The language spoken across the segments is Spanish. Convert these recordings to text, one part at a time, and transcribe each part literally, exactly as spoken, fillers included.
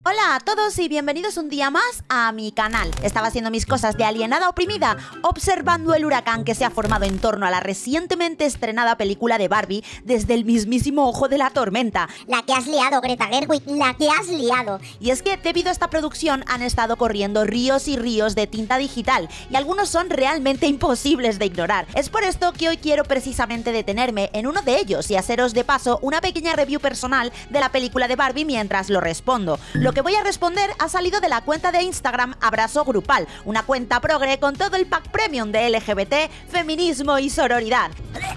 Hola a todos y bienvenidos un día más a mi canal. Estaba haciendo mis cosas de alienada oprimida, observando el huracán que se ha formado en torno a la recientemente estrenada película de Barbie desde el mismísimo ojo de la tormenta. La que has liado, Greta Gerwig, la que has liado. Y es que debido a esta producción han estado corriendo ríos y ríos de tinta digital y algunos son realmente imposibles de ignorar. Es por esto que hoy quiero precisamente detenerme en uno de ellos y haceros de paso una pequeña review personal de la película de Barbie mientras lo respondo. Lo que voy a responder ha salido de la cuenta de Instagram Abrazo Grupal, una cuenta progre con todo el pack premium de L G B T, feminismo y sororidad.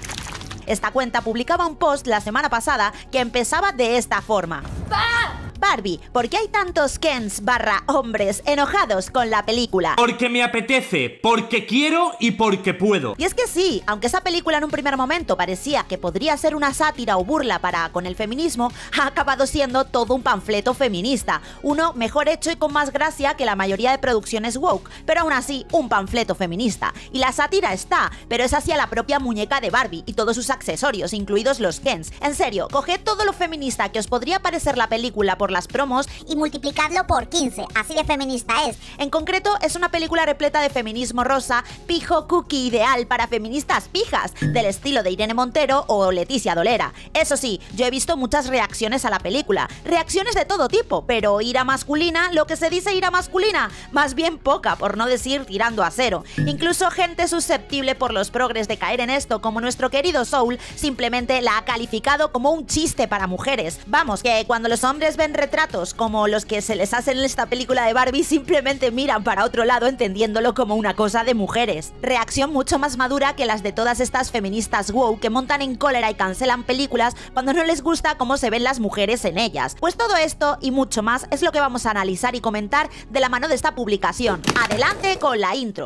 Esta cuenta publicaba un post la semana pasada que empezaba de esta forma. Barbie, ¿por qué hay tantos Kens barra hombres enojados con la película? Porque me apetece, porque quiero y porque puedo. Y es que sí, aunque esa película en un primer momento parecía que podría ser una sátira o burla para con el feminismo, ha acabado siendo todo un panfleto feminista. Uno mejor hecho y con más gracia que la mayoría de producciones woke, pero aún así un panfleto feminista. Y la sátira está, pero es hacia la propia muñeca de Barbie y todos sus accesorios, incluidos los Kens. En serio, coged todo lo feminista que os podría parecer la película por las promos y multiplicadlo por quince, así de feminista es. En concreto, es una película repleta de feminismo rosa, pijo cookie ideal para feministas pijas, del estilo de Irene Montero o Leticia Dolera. Eso sí, yo he visto muchas reacciones a la película, reacciones de todo tipo, pero ira masculina, lo que se dice ira masculina, más bien poca, por no decir tirando a cero. Incluso gente susceptible por los progres de caer en esto, como nuestro querido Soul, simplemente la ha calificado como un chiste para mujeres. Vamos, que cuando los hombres ven retratos como los que se les hacen en esta película de Barbie, simplemente miran para otro lado entendiéndolo como una cosa de mujeres. Reacción mucho más madura que las de todas estas feministas wow que montan en cólera y cancelan películas cuando no les gusta cómo se ven las mujeres en ellas. Pues todo esto y mucho más es lo que vamos a analizar y comentar de la mano de esta publicación. Adelante con la intro.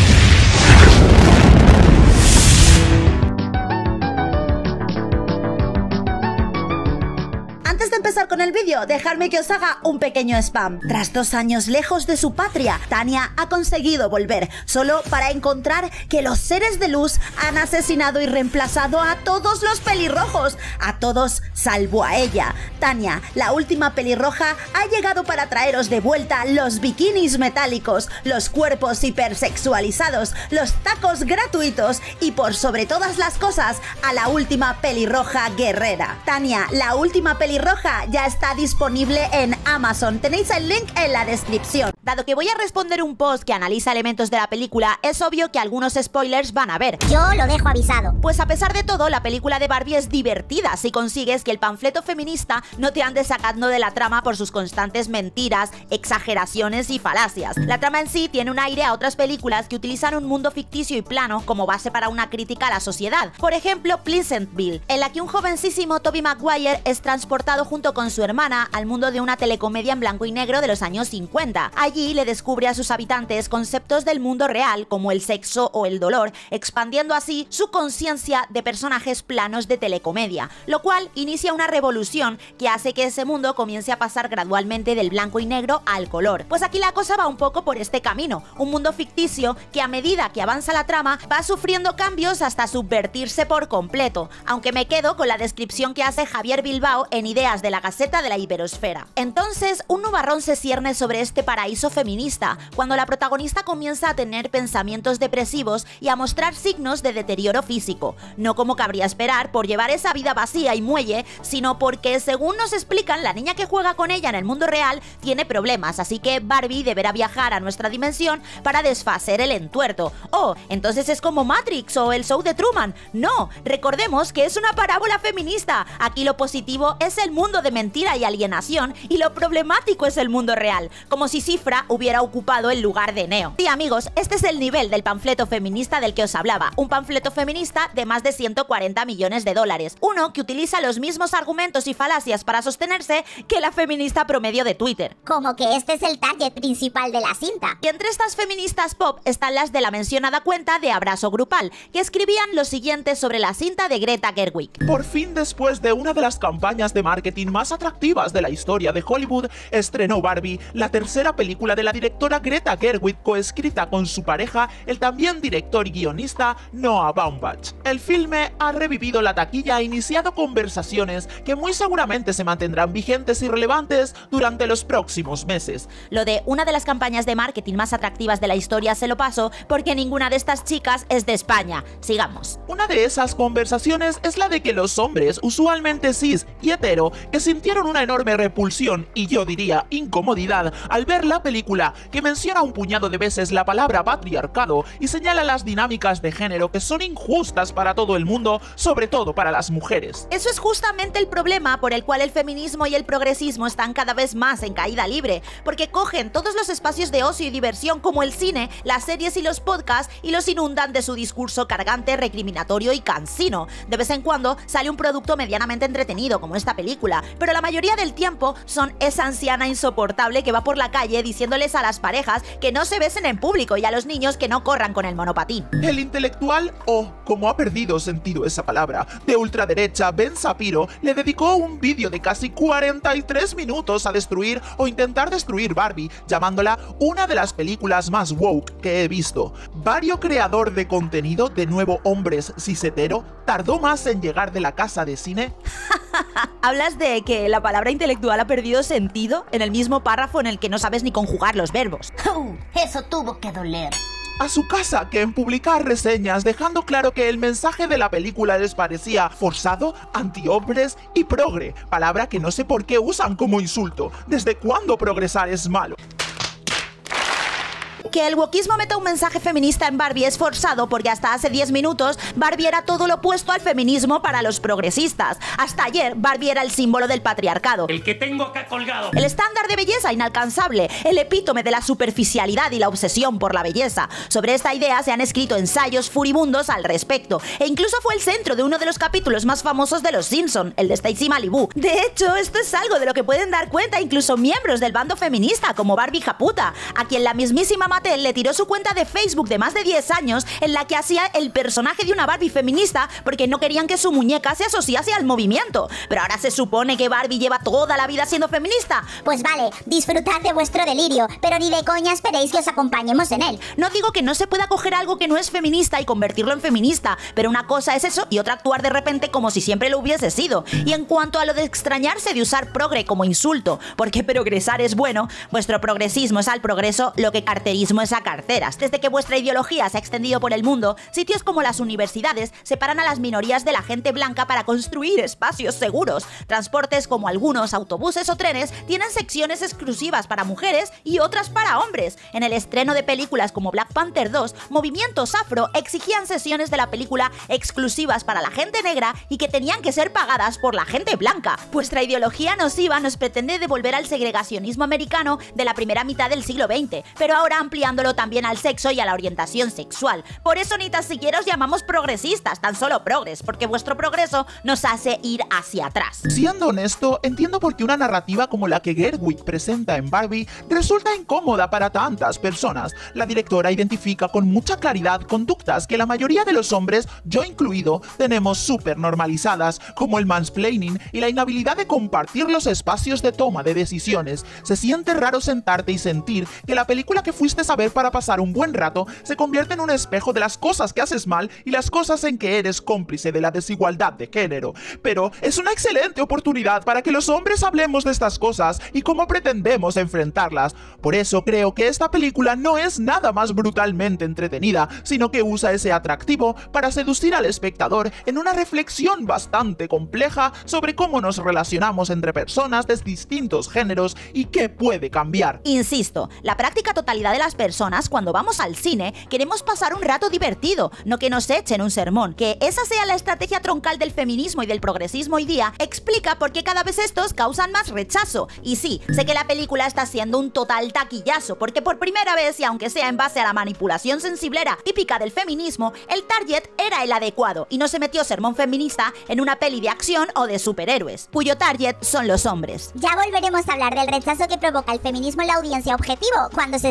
Antes de empezar con el vídeo, dejadme que os haga un pequeño spam. Tras dos años lejos de su patria, Tania ha conseguido volver, solo para encontrar que los seres de luz han asesinado y reemplazado a todos los pelirrojos, a todos salvo a ella. Tania, la última pelirroja, ha llegado para traeros de vuelta los bikinis metálicos, los cuerpos hipersexualizados, los tacos gratuitos y por sobre todas las cosas, a la última pelirroja guerrera. Tania, la última pelirroja ya está disponible en Amazon. Tenéis el link en la descripción. Dado que voy a responder un post que analiza elementos de la película, es obvio que algunos spoilers van a haber. Yo lo dejo avisado. Pues a pesar de todo, la película de Barbie es divertida si consigues que el panfleto feminista no te ande sacando de la trama por sus constantes mentiras, exageraciones y falacias. La trama en sí tiene un aire a otras películas que utilizan un mundo ficticio y plano como base para una crítica a la sociedad. Por ejemplo, Pleasantville, en la que un jovencísimo Tobey Maguire es transportado junto con su hermana al mundo de una telecomedia en blanco y negro de los años cincuenta. Allí le descubre a sus habitantes conceptos del mundo real como el sexo o el dolor, expandiendo así su conciencia de personajes planos de telecomedia, lo cual inicia una revolución que hace que ese mundo comience a pasar gradualmente del blanco y negro al color. Pues aquí la cosa va un poco por este camino, un mundo ficticio que a medida que avanza la trama va sufriendo cambios hasta subvertirse por completo, aunque me quedo con la descripción que hace Javier Bilbao en Ideas de la Gaceta de la Iberosfera. Entonces, un nubarrón se cierne sobre este paraíso feminista, cuando la protagonista comienza a tener pensamientos depresivos y a mostrar signos de deterioro físico, no como cabría esperar por llevar esa vida vacía y muelle, sino porque, según nos explican, la niña que juega con ella en el mundo real tiene problemas, así que Barbie deberá viajar a nuestra dimensión para desfacer el entuerto. Oh, entonces es como Matrix o el show de Truman. No, recordemos que es una parábola feminista. Aquí lo positivo es el mundo de mentira y alienación y lo problemático es el mundo real, como si Cifra hubiera ocupado el lugar de Neo. Sí, amigos, este es el nivel del panfleto feminista del que os hablaba, un panfleto feminista de más de ciento cuarenta millones de dólares, uno que utiliza los mismos argumentos y falacias para sostenerse que la feminista promedio de Twitter. Como que este es el target principal de la cinta. Y entre estas feministas pop están las de la mencionada cuenta de Abrazo Grupal, que escribían lo siguiente sobre la cinta de Greta Gerwig. Por fin, después de una de las campañas de marketing más atractivas de la historia de Hollywood, estrenó Barbie, la tercera película de la directora Greta Gerwig, coescrita con su pareja, el también director y guionista Noah Baumbach. El filme ha revivido la taquilla e iniciado conversaciones que muy seguramente se mantendrán vigentes y relevantes durante los próximos meses. Lo de una de las campañas de marketing más atractivas de la historia se lo paso porque ninguna de estas chicas es de España. Sigamos. Una de esas conversaciones es la de que los hombres, usualmente cis y hetero, que sintieron una enorme repulsión y yo diría incomodidad al ver la película, que menciona un puñado de veces la palabra patriarcado y señala las dinámicas de género que son injustas para todo el mundo, sobre todo para las mujeres. Eso es justamente el problema por el cual el feminismo y el progresismo están cada vez más en caída libre, porque cogen todos los espacios de ocio y diversión como el cine, las series y los podcasts y los inundan de su discurso cargante, recriminatorio y cansino. De vez en cuando sale un producto medianamente entretenido como esta película, pero la mayoría del tiempo son esa anciana insoportable que va por la calle diciéndoles a las parejas que no se besen en público y a los niños que no corran con el monopatín. El intelectual, o como ha perdido sentido esa palabra, de ultraderecha Ben Shapiro le dedicó un vídeo de casi cuarenta y tres minutos a destruir o intentar destruir Barbie, llamándola una de las películas más woke que he visto. Vario creador de contenido, de nuevo hombres cis-hetero, tardó más en llegar de la casa de cine. ¿Hablas de que la palabra intelectual ha perdido sentido en el mismo párrafo en el que no sabes ni conjugar los verbos? Uh, eso tuvo que doler. A su casa que en publicar reseñas dejando claro que el mensaje de la película les parecía forzado, antihombres y progre, palabra que no sé por qué usan como insulto. ¿Desde cuándo progresar es malo? Que el wokismo meta un mensaje feminista en Barbie es forzado porque hasta hace diez minutos Barbie era todo lo opuesto al feminismo para los progresistas. Hasta ayer Barbie era el símbolo del patriarcado. El que tengo acá colgado. El estándar de belleza inalcanzable, el epítome de la superficialidad y la obsesión por la belleza. Sobre esta idea se han escrito ensayos furibundos al respecto, e incluso fue el centro de uno de los capítulos más famosos de Los Simpson, el de Stacy Malibu. De hecho, esto es algo de lo que pueden dar cuenta incluso miembros del bando feminista como Barbie Japuta, a quien la mismísima Mattel le tiró su cuenta de Facebook de más de diez años en la que hacía el personaje de una Barbie feminista porque no querían que su muñeca se asociase al movimiento. Pero ahora se supone que Barbie lleva toda la vida siendo feminista. Pues vale, disfrutad de vuestro delirio, pero ni de coña esperéis que os acompañemos en él. No digo que no se pueda coger algo que no es feminista y convertirlo en feminista, pero una cosa es eso y otra actuar de repente como si siempre lo hubiese sido. Y en cuanto a lo de extrañarse de usar progre como insulto, porque progresar es bueno, vuestro progresismo es al progreso lo que carterismo es a carteras. Desde que vuestra ideología se ha extendido por el mundo, sitios como las universidades separan a las minorías de la gente blanca para construir espacios seguros. Transportes como algunos autobuses o trenes tienen secciones exclusivas para mujeres y otras para hombres. En el estreno de películas como Black Panther dos, movimientos afro exigían sesiones de la película exclusivas para la gente negra y que tenían que ser pagadas por la gente blanca. Vuestra ideología nociva nos pretende devolver al segregacionismo americano de la primera mitad del siglo veinte, pero ahora ampliándolo también al sexo y a la orientación sexual. Por eso ni tan siquiera os llamamos progresistas, tan solo progres, porque vuestro progreso nos hace ir hacia atrás. Siendo honesto, entiendo por qué una narrativa como la que Gerwig presenta en Barbie resulta incómoda para tantas personas. La directora identifica con mucha claridad conductas que la mayoría de los hombres, yo incluido, tenemos súper normalizadas, como el mansplaining y la inhabilidad de compartir los espacios de toma de decisiones. Se siente raro sentarte y sentir que la película que fuiste a ver para pasar un buen rato se convierte en un espejo de las cosas que haces mal y las cosas en que eres cómplice de la desigualdad de género. Pero es una excelente oportunidad para que los hombres hablemos de estas cosas y cómo pretendemos enfrentarlas. Por eso creo que esta película no es nada más brutalmente entretenida, sino que usa ese atractivo para seducir al espectador en una reflexión bastante compleja sobre cómo nos relacionamos entre personas de distintos géneros y qué puede cambiar. Insisto, la práctica totalidad de las personas cuando vamos al cine queremos pasar un rato divertido, no que nos echen un sermón. Que esa sea la estrategia troncal del feminismo y del progresismo hoy día explica por qué cada vez estos causan más rechazo. Y sí, sé que la película está siendo un total taquillazo, porque por primera vez, y aunque sea en base a la manipulación sensiblera típica del feminismo, el target era el adecuado y no se metió sermón feminista en una peli de acción o de superhéroes, cuyo target son los hombres. Ya volveremos a hablar del rechazo que provoca el feminismo en la audiencia objetivo cuando se estrene The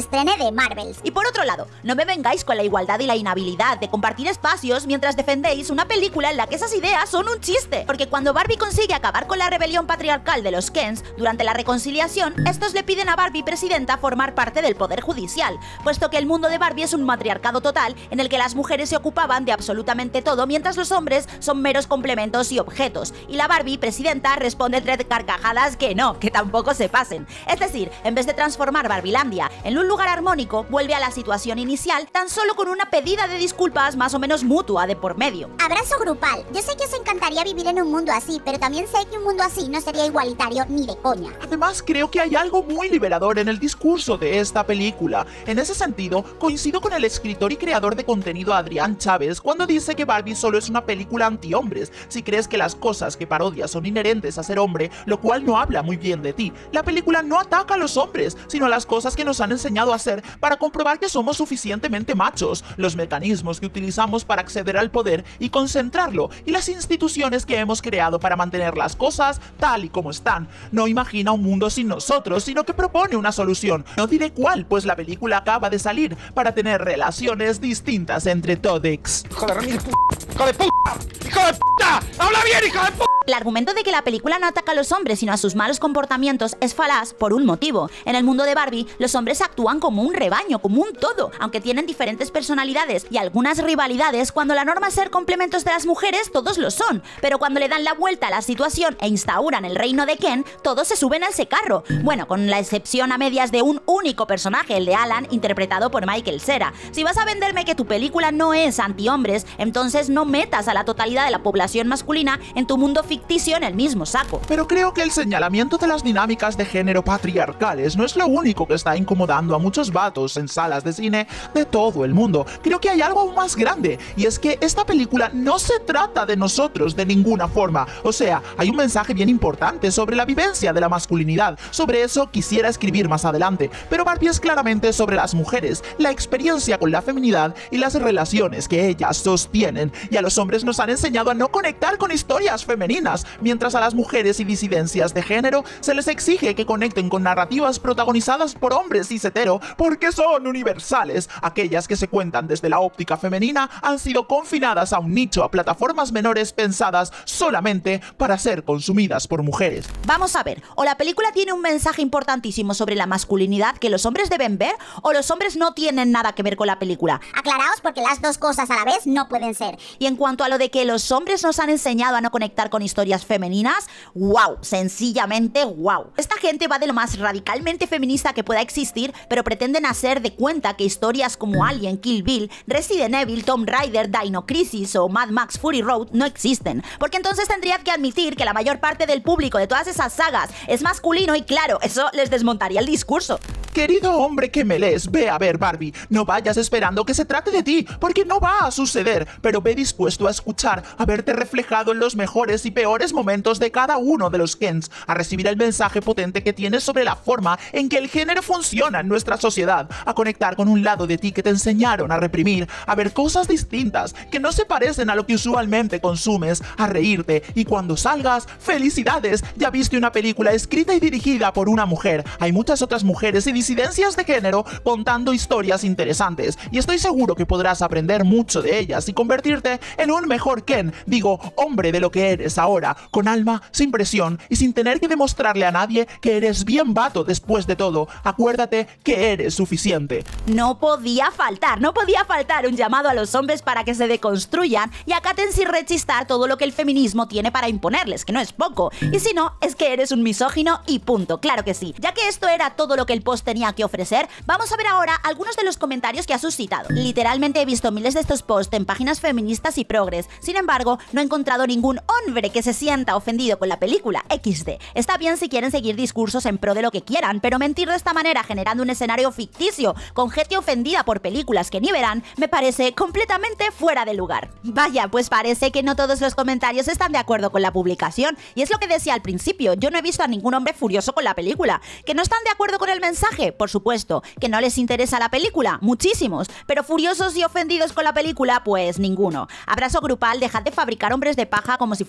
de Marvels. Y por otro lado, no me vengáis con la igualdad y la inhabilidad de compartir espacios mientras defendéis una película en la que esas ideas son un chiste. Porque cuando Barbie consigue acabar con la rebelión patriarcal de los Kens durante la reconciliación, estos le piden a Barbie presidenta formar parte del poder judicial, puesto que el mundo de Barbie es un matriarcado total en el que las mujeres se ocupaban de absolutamente todo mientras los hombres son meros complementos y objetos. Y la Barbie presidenta responde entre carcajadas que no, que tampoco se pasen. Es decir, en vez de transformar Barbilandia en un lugar armónico, vuelve a la situación inicial tan solo con una pedida de disculpas más o menos mutua de por medio. Abrazo grupal. Yo sé que os encantaría vivir en un mundo así, pero también sé que un mundo así no sería igualitario ni de coña. Además, creo que hay algo muy liberador en el discurso de esta película. En ese sentido, coincido con el escritor y creador de contenido Adrián Chávez cuando dice que Barbie solo es una película anti-hombres. Si crees que las cosas que parodia son inherentes a ser hombre, lo cual no habla muy bien de ti, la película no ataca a los hombres, sino a las cosas que nos han enseñado a hacer para comprobar que somos suficientemente machos, los mecanismos que utilizamos para acceder al poder y concentrarlo, y las instituciones que hemos creado para mantener las cosas tal y como están. No imagina un mundo sin nosotros, sino que propone una solución. No diré cuál, pues la película acaba de salir, para tener relaciones distintas entre todex. ¡Hijo de remil p***! ¡Hijo de p***! ¡Hijo de p***! ¡Habla bien, hijo de p***! El argumento de que la película no ataca a los hombres sino a sus malos comportamientos es falaz por un motivo. En el mundo de Barbie, los hombres actúan como un rebaño, como un todo, aunque tienen diferentes personalidades y algunas rivalidades. Cuando la norma es ser complementos de las mujeres, todos lo son, pero cuando le dan la vuelta a la situación e instauran el reino de Ken, todos se suben a ese carro. Bueno, con la excepción a medias de un único personaje, el de Alan, interpretado por Michael Cera. Si vas a venderme que tu película no es anti-hombres, entonces no metas a la totalidad de la población masculina en tu mundo ficticio en el mismo saco. Pero creo que el señalamiento de las dinámicas de género patriarcales no es lo único que está incomodando a muchos vatos en salas de cine de todo el mundo. Creo que hay algo aún más grande, y es que esta película no se trata de nosotros de ninguna forma. O sea, hay un mensaje bien importante sobre la vivencia de la masculinidad. Sobre eso quisiera escribir más adelante, pero Barbie es claramente sobre las mujeres, la experiencia con la feminidad y las relaciones que ellas sostienen. Y a los hombres nos han enseñado a no conectar con historias femeninas, mientras a las mujeres y disidencias de género se les exige que conecten con narrativas protagonizadas por hombres cis hetero porque son universales. Aquellas que se cuentan desde la óptica femenina han sido confinadas a un nicho, a plataformas menores pensadas solamente para ser consumidas por mujeres. Vamos a ver, o la película tiene un mensaje importantísimo sobre la masculinidad que los hombres deben ver, o los hombres no tienen nada que ver con la película. Aclaraos porque las dos cosas a la vez no pueden ser. Y en cuanto a lo de que los hombres nos han enseñado a no conectar con historias femeninas, wow, sencillamente wow. Esta gente va de lo más radicalmente feminista que pueda existir, pero pretenden hacer de cuenta que historias como Alien, Kill Bill, Resident Evil, Tomb Raider, Dino Crisis o Mad Max Fury Road no existen, porque entonces tendrían que admitir que la mayor parte del público de todas esas sagas es masculino y claro, eso les desmontaría el discurso. Querido hombre que me lees, ve a ver Barbie. No vayas esperando que se trate de ti, porque no va a suceder, pero ve dispuesto a escuchar, a verte reflejado en los mejores y peores momentos de cada uno de los Kens, a recibir el mensaje potente que tienes sobre la forma en que el género funciona en nuestra sociedad, a conectar con un lado de ti que te enseñaron a reprimir, a ver cosas distintas que no se parecen a lo que usualmente consumes, a reírte, y cuando salgas, ¡felicidades! Ya viste una película escrita y dirigida por una mujer. Hay muchas otras mujeres y disidencias de género contando historias interesantes, y estoy seguro que podrás aprender mucho de ellas y convertirte en un mejor Ken, digo, hombre de lo que eres ahora, con alma, sin presión y sin tener que demostrarle a nadie que eres bien vato después de todo. Acuérdate que eres suficiente. No podía faltar, no podía faltar un llamado a los hombres para que se deconstruyan y acaten sin rechistar todo lo que el feminismo tiene para imponerles, que no es poco. Y si no, es que eres un misógino y punto, claro que sí. Ya que esto era todo lo que el post tenía que ofrecer, vamos a ver ahora algunos de los comentarios que ha suscitado. Literalmente he visto miles de estos posts en páginas feministas y progres, sin embargo, no he encontrado ningún hombre que se sienta ofendido con la película. equis de. Está bien si quieren seguir discursos en pro de lo que quieran, pero mentir de esta manera generando un escenario ficticio con gente ofendida por películas que ni verán, me parece completamente fuera de lugar. Vaya, pues parece que no todos los comentarios están de acuerdo con la publicación, y es lo que decía al principio, yo no he visto a ningún hombre furioso con la película. ¿Que no están de acuerdo con el mensaje? Por supuesto. ¿Que no les interesa la película? Muchísimos. Pero furiosos y ofendidos con la película, pues ninguno. Abrazo grupal, dejad de fabricar hombres de paja como si fueseis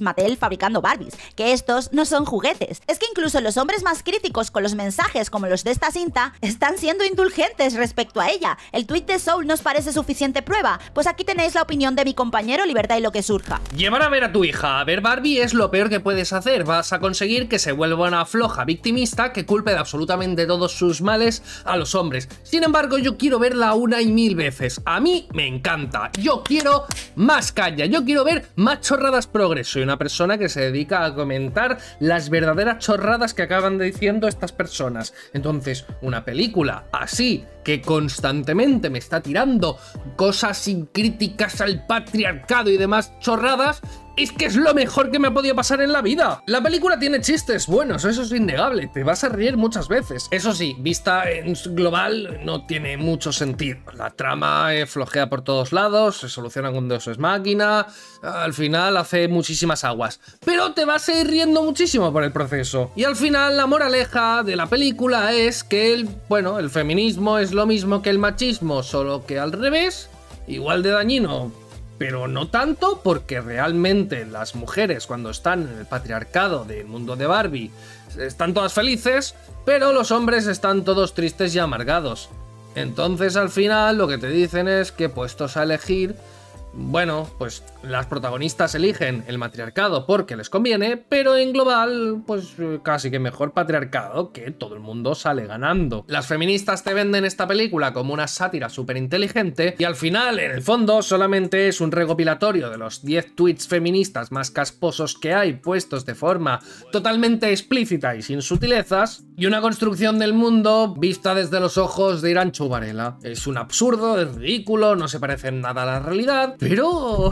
Mattel fabricando Barbies, que estos no son juguetes. Es que incluso los hombres más críticos con los mensajes como los de esta cinta están siendo indulgentes respecto a ella. ¿El tuit de Soul nos parece suficiente prueba? Pues aquí tenéis la opinión de mi compañero Libertad y lo que surja. Llevar a ver a tu hija a ver Barbie es lo peor que puedes hacer. Vas a conseguir que se vuelva una floja victimista que culpe de absolutamente todos sus males a los hombres. Sin embargo, yo quiero verla una y mil veces. A mí me encanta. Yo quiero más caña. Yo quiero ver más chorradas progreso. Soy una persona que se dedica a comentar las verdaderas chorradas que acaban diciendo estas personas. Entonces, una película así, que constantemente me está tirando cosas sin críticas al patriarcado y demás chorradas, es que es lo mejor que me ha podido pasar en la vida. La película tiene chistes buenos, eso es innegable, te vas a reír muchas veces. Eso sí, vista en global no tiene mucho sentido. La trama eh, flojea por todos lados, se soluciona con Deus Ex Machina, al final hace muchísimas aguas. Pero te vas a ir riendo muchísimo por el proceso. Y al final la moraleja de la película es que el, bueno, el feminismo es lo mismo que el machismo, solo que al revés, igual de dañino, pero no tanto, porque realmente las mujeres cuando están en el patriarcado del mundo de Barbie están todas felices, pero los hombres están todos tristes y amargados. Entonces al final lo que te dicen es que puestos a elegir, bueno, pues las protagonistas eligen el matriarcado porque les conviene, pero en global, pues casi que mejor patriarcado, que todo el mundo sale ganando. Las feministas te venden esta película como una sátira súper inteligente y al final, en el fondo, solamente es un recopilatorio de los diez tweets feministas más casposos que hay, puestos de forma totalmente explícita y sin sutilezas, y una construcción del mundo vista desde los ojos de Iranchu Varela. Es un absurdo, es ridículo, no se parece en nada a la realidad, pero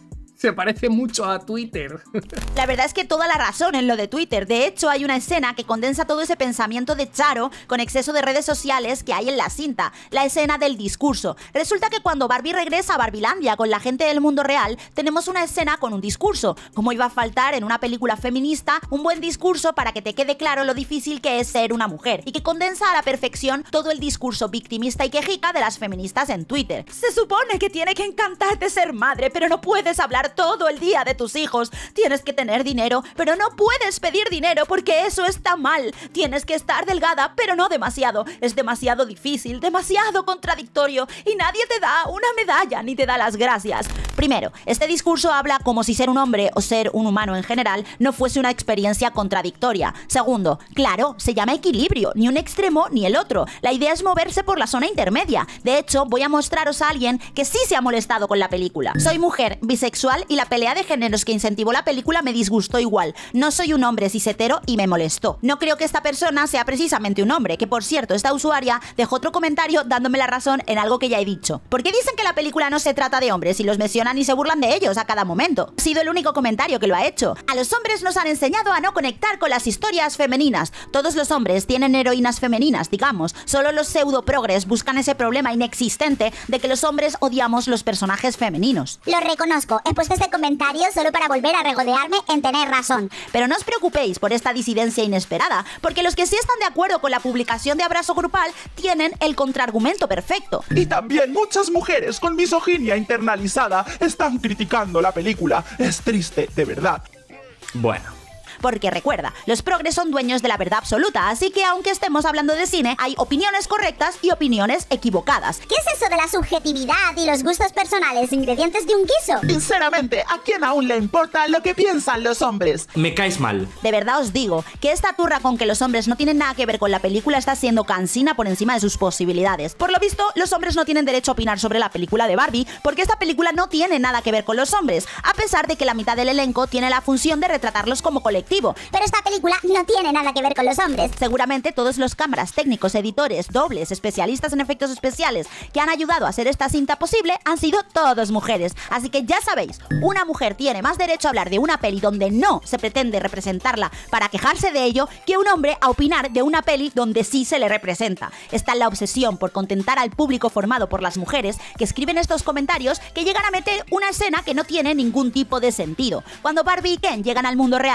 se parece mucho a Twitter. La verdad es que toda la razón en lo de Twitter. De hecho, hay una escena que condensa todo ese pensamiento de Charo con exceso de redes sociales que hay en la cinta, la escena del discurso. Resulta que cuando Barbie regresa a Barbilandia con la gente del mundo real, tenemos una escena con un discurso. ¿Cómo iba a faltar en una película feminista un buen discurso para que te quede claro lo difícil que es ser una mujer? Y que condensa a la perfección todo el discurso victimista y quejica de las feministas en Twitter. Se supone que tiene que encantarte ser madre, pero no puedes hablar todo el día de tus hijos. Tienes que tener dinero, pero no puedes pedir dinero porque eso está mal. Tienes que estar delgada, pero no demasiado. Es demasiado difícil, demasiado contradictorio y nadie te da una medalla ni te da las gracias. Primero, este discurso habla como si ser un hombre o ser un humano en general no fuese una experiencia contradictoria. Segundo, claro, se llama equilibrio, ni un extremo ni el otro. La idea es moverse por la zona intermedia. De hecho, voy a mostraros a alguien que sí se ha molestado con la película. Soy mujer, bisexual y la pelea de géneros que incentivó la película me disgustó igual. No soy un hombre cishetero y me molestó. No creo que esta persona sea precisamente un hombre, que por cierto, esta usuaria dejó otro comentario dándome la razón en algo que ya he dicho. ¿Por qué dicen que la película no se trata de hombres y los mencionan y se burlan de ellos a cada momento? Ha sido el único comentario que lo ha hecho. A los hombres nos han enseñado a no conectar con las historias femeninas. Todos los hombres tienen heroínas femeninas, digamos. Solo los pseudo progres buscan ese problema inexistente de que los hombres odiamos los personajes femeninos. Lo reconozco, he puesto este comentario solo para volver a regodearme en tener razón. Pero no os preocupéis por esta disidencia inesperada, porque los que sí están de acuerdo con la publicación de Abrazo Grupal tienen el contraargumento perfecto. Y también muchas mujeres con misoginia internalizada están criticando la película. Es triste, de verdad. Bueno. Porque recuerda, los progres son dueños de la verdad absoluta, así que aunque estemos hablando de cine, hay opiniones correctas y opiniones equivocadas. ¿Qué es eso de la subjetividad y los gustos personales, ingredientes de un guiso? Sinceramente, ¿a quién aún le importa lo que piensan los hombres? Me caes mal. De verdad os digo que esta turra con que los hombres no tienen nada que ver con la película está siendo cansina por encima de sus posibilidades. Por lo visto, los hombres no tienen derecho a opinar sobre la película de Barbie porque esta película no tiene nada que ver con los hombres, a pesar de que la mitad del elenco tiene la función de retratarlos como colectivo. Pero esta película no tiene nada que ver con los hombres. Seguramente todos los cámaras, técnicos, editores, dobles, especialistas en efectos especiales que han ayudado a hacer esta cinta posible han sido todos mujeres. Así que ya sabéis, una mujer tiene más derecho a hablar de una peli donde no se pretende representarla para quejarse de ello que un hombre a opinar de una peli donde sí se le representa. Está la obsesión por contentar al público formado por las mujeres que escriben estos comentarios que llegan a meter una escena que no tiene ningún tipo de sentido. Cuando Barbie y Ken llegan al mundo real, concretamente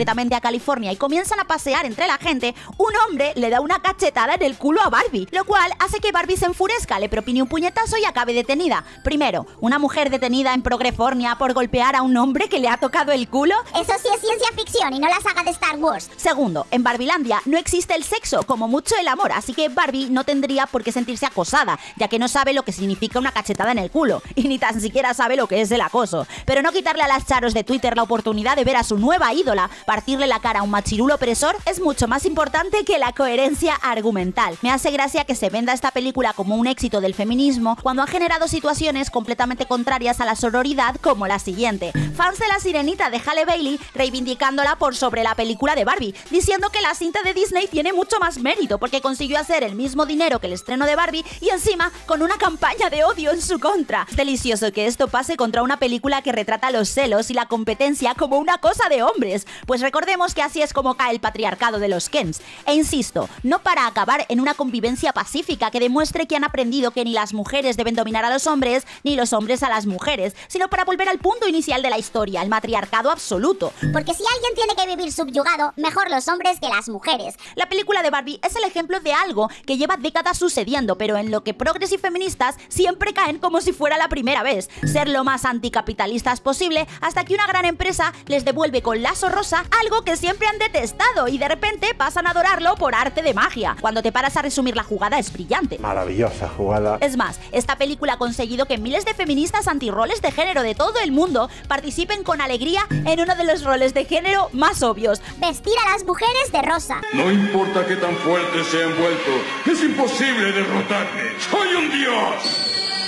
concretamente a California, y comienzan a pasear entre la gente, un hombre le da una cachetada en el culo a Barbie, lo cual hace que Barbie se enfurezca, le propine un puñetazo y acabe detenida. Primero, una mujer detenida en Progrefornia por golpear a un hombre que le ha tocado el culo. Eso sí es ciencia ficción y no la saga de Star Wars. Segundo, en Barbilandia no existe el sexo, como mucho el amor, así que Barbie no tendría por qué sentirse acosada, ya que no sabe lo que significa una cachetada en el culo, y ni tan siquiera sabe lo que es el acoso. Pero no quitarle a las charos de Twitter la oportunidad de ver a su nueva ídola partirle la cara a un machirulo opresor es mucho más importante que la coherencia argumental. Me hace gracia que se venda esta película como un éxito del feminismo cuando ha generado situaciones completamente contrarias a la sororidad, como la siguiente. Fans de La Sirenita de Halle Bailey reivindicándola por sobre la película de Barbie, diciendo que la cinta de Disney tiene mucho más mérito porque consiguió hacer el mismo dinero que el estreno de Barbie y encima con una campaña de odio en su contra. Delicioso que esto pase contra una película que retrata los celos y la competencia como una cosa de hombres, pues recordemos que así es como cae el patriarcado de los Kens. E insisto, no para acabar en una convivencia pacífica que demuestre que han aprendido que ni las mujeres deben dominar a los hombres, ni los hombres a las mujeres, sino para volver al punto inicial de la historia, el matriarcado absoluto. Porque si alguien tiene que vivir subyugado, mejor los hombres que las mujeres. La película de Barbie es el ejemplo de algo que lleva décadas sucediendo, pero en lo que progres y feministas siempre caen como si fuera la primera vez. Ser lo más anticapitalistas posible hasta que una gran empresa les devuelve con lazo rosa algo que siempre han detestado y de repente pasan a adorarlo por arte de magia. Cuando te paras a resumir la jugada es brillante. Maravillosa jugada. Es más, esta película ha conseguido que miles de feministas antirroles de género de todo el mundo participen con alegría en uno de los roles de género más obvios: vestir a las mujeres de rosa. No importa qué tan fuerte sea envuelto, es imposible derrotarme. ¡Soy un dios!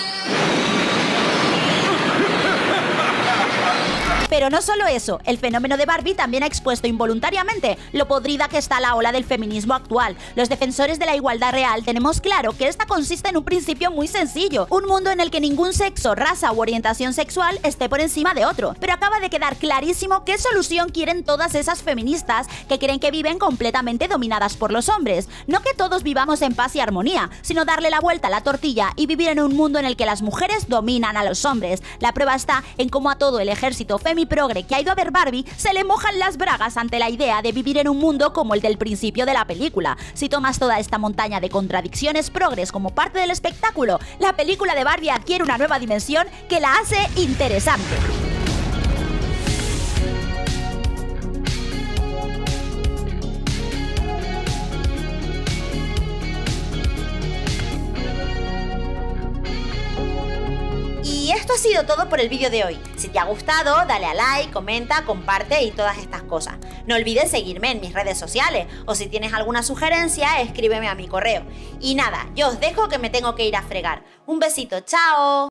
Pero no solo eso, el fenómeno de Barbie también ha expuesto involuntariamente lo podrida que está la ola del feminismo actual. Los defensores de la igualdad real tenemos claro que esta consiste en un principio muy sencillo, un mundo en el que ningún sexo, raza u orientación sexual esté por encima de otro. Pero acaba de quedar clarísimo qué solución quieren todas esas feministas que creen que viven completamente dominadas por los hombres. No que todos vivamos en paz y armonía, sino darle la vuelta a la tortilla y vivir en un mundo en el que las mujeres dominan a los hombres. La prueba está en cómo a todo el ejército femenino progre que ha ido a ver Barbie se le mojan las bragas ante la idea de vivir en un mundo como el del principio de la película. Si tomas toda esta montaña de contradicciones progres como parte del espectáculo, la película de Barbie adquiere una nueva dimensión que la hace interesante. Y esto ha sido todo por el vídeo de hoy. Si te ha gustado, dale a like, comenta, comparte y todas estas cosas. No olvides seguirme en mis redes sociales o si tienes alguna sugerencia, escríbeme a mi correo. Y nada, yo os dejo que me tengo que ir a fregar. Un besito, chao.